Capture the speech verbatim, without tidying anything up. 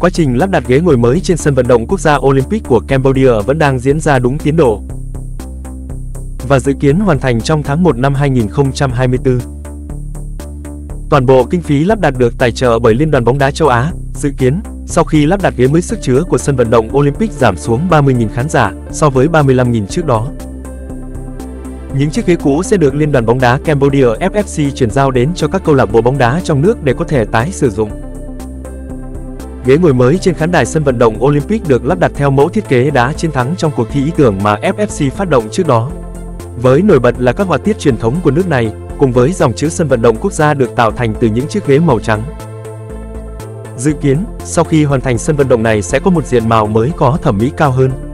Quá trình lắp đặt ghế ngồi mới trên sân vận động quốc gia Olympic của Cambodia vẫn đang diễn ra đúng tiến độ và dự kiến hoàn thành trong tháng một năm hai nghìn không trăm hai mươi tư. Toàn bộ kinh phí lắp đặt được tài trợ bởi Liên đoàn bóng đá châu Á. Dự kiến, sau khi lắp đặt ghế mới, sức chứa của sân vận động Olympic giảm xuống ba mươi nghìn khán giả so với ba mươi lăm nghìn trước đó. Những chiếc ghế cũ sẽ được Liên đoàn bóng đá Cambodia F F C chuyển giao đến cho các câu lạc bộ bóng đá trong nước để có thể tái sử dụng. Ghế ngồi mới trên khán đài sân vận động Olympic được lắp đặt theo mẫu thiết kế đã chiến thắng trong cuộc thi ý tưởng mà F F C phát động trước đó. Với nổi bật là các họa tiết truyền thống của nước này, cùng với dòng chữ sân vận động quốc gia được tạo thành từ những chiếc ghế màu trắng. Dự kiến, sau khi hoàn thành, sân vận động này sẽ có một diện mạo mới có thẩm mỹ cao hơn.